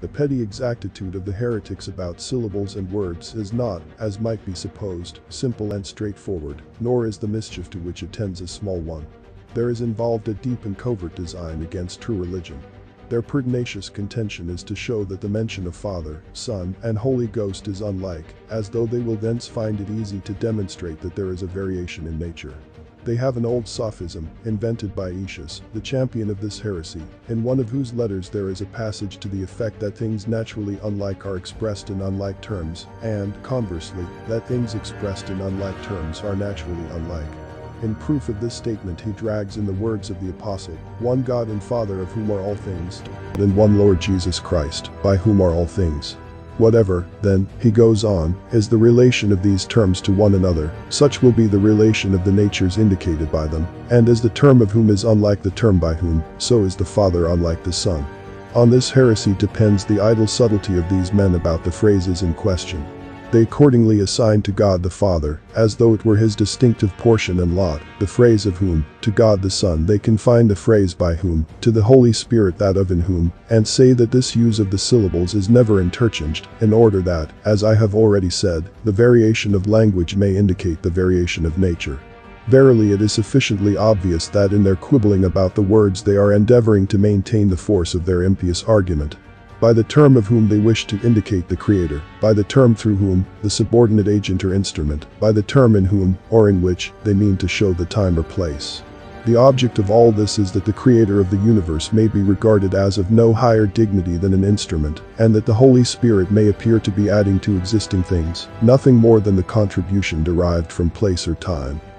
The petty exactitude of the heretics about syllables and words is not, as might be supposed, simple and straightforward, nor is the mischief to which it tends a small one. There is involved a deep and covert design against true religion. Their pertinacious contention is to show that the mention of Father, Son, and Holy Ghost is unlike, as though they will thence find it easy to demonstrate that there is a variation in nature. They have an old sophism, invented by Aetius, the champion of this heresy, in one of whose letters there is a passage to the effect that things naturally unlike are expressed in unlike terms, and, conversely, that things expressed in unlike terms are naturally unlike. In proof of this statement he drags in the words of the apostle, one God and Father of whom are all things, and one Lord Jesus Christ, by whom are all things. Whatever, then, he goes on, is the relation of these terms to one another, such will be the relation of the natures indicated by them, and as the term of whom is unlike the term by whom, so is the Father unlike the Son. On this heresy depends the idle subtlety of these men about the phrases in question. They accordingly assign to God the Father, as though it were his distinctive portion and lot, the phrase of whom; to God the Son they confine the phrase by whom; to the Holy Spirit that of in whom, and say that this use of the syllables is never interchanged, in order that, as I have already said, the variation of language may indicate the variation of nature. Verily it is sufficiently obvious that in their quibbling about the words they are endeavoring to maintain the force of their impious argument. By the term of whom they wish to indicate the Creator, by the term through whom, the subordinate agent or instrument, by the term in whom, or in which, they mean to show the time or place. The object of all this is that the Creator of the universe may be regarded as of no higher dignity than an instrument, and that the Holy Spirit may appear to be adding to existing things, nothing more than the contribution derived from place or time.